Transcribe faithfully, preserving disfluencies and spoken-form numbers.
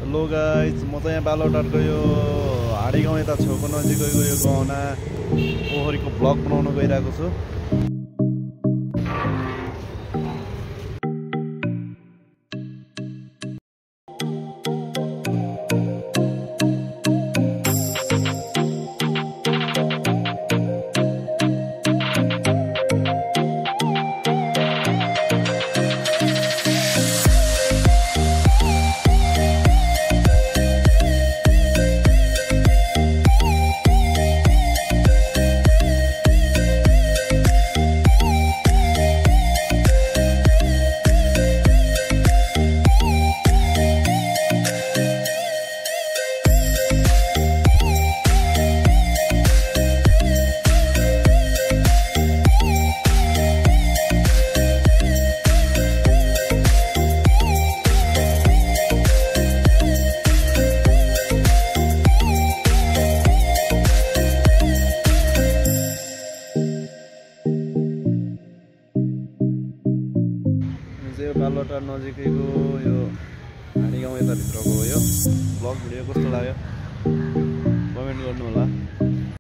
Hello guys, म त यहाँ बालोटारको यो हाडी गाउँ यता छेउको नजिकैको यो गहना पोखरीको ब्लग बनाउन गइरहेको छु। बालोटार नजिकैको यो हाडी गाउँ यताभित्रको यो ब्लग भिडियो कस्तो लाग्यो कमेन्ट गर्नु होला।